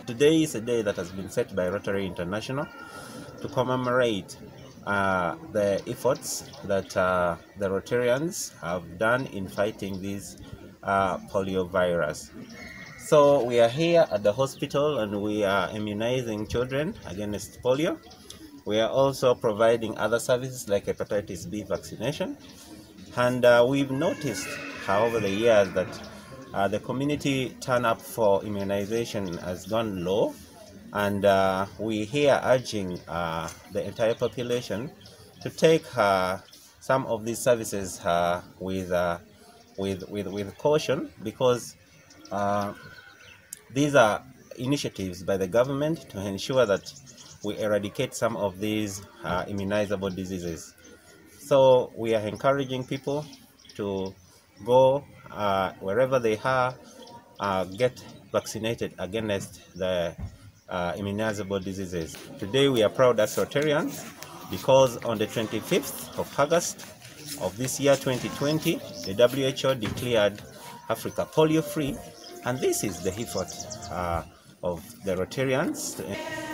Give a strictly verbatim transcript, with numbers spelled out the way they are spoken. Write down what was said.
Today is a day that has been set by Rotary International to commemorate uh, the efforts that uh, the Rotarians have done in fighting this uh, polio virus. So we are here at the hospital and we are immunizing children against polio. We are also providing other services like hepatitis B vaccination. And uh, we've noticed, how over the years, that uh, the community turn up for immunization has gone low. And uh, we here urging uh, the entire population to take uh, some of these services uh, with, uh, with, with, with caution, because uh, these are initiatives by the government to ensure that we eradicate some of these uh, immunizable diseases. So we are encouraging people to go uh, wherever they are, uh, get vaccinated against the uh, immunizable diseases. Today we are proud as Rotarians because on the twenty-fifth of August of this year twenty twenty, the W H O declared Africa polio-free, and this is the effort uh, of the Rotarians.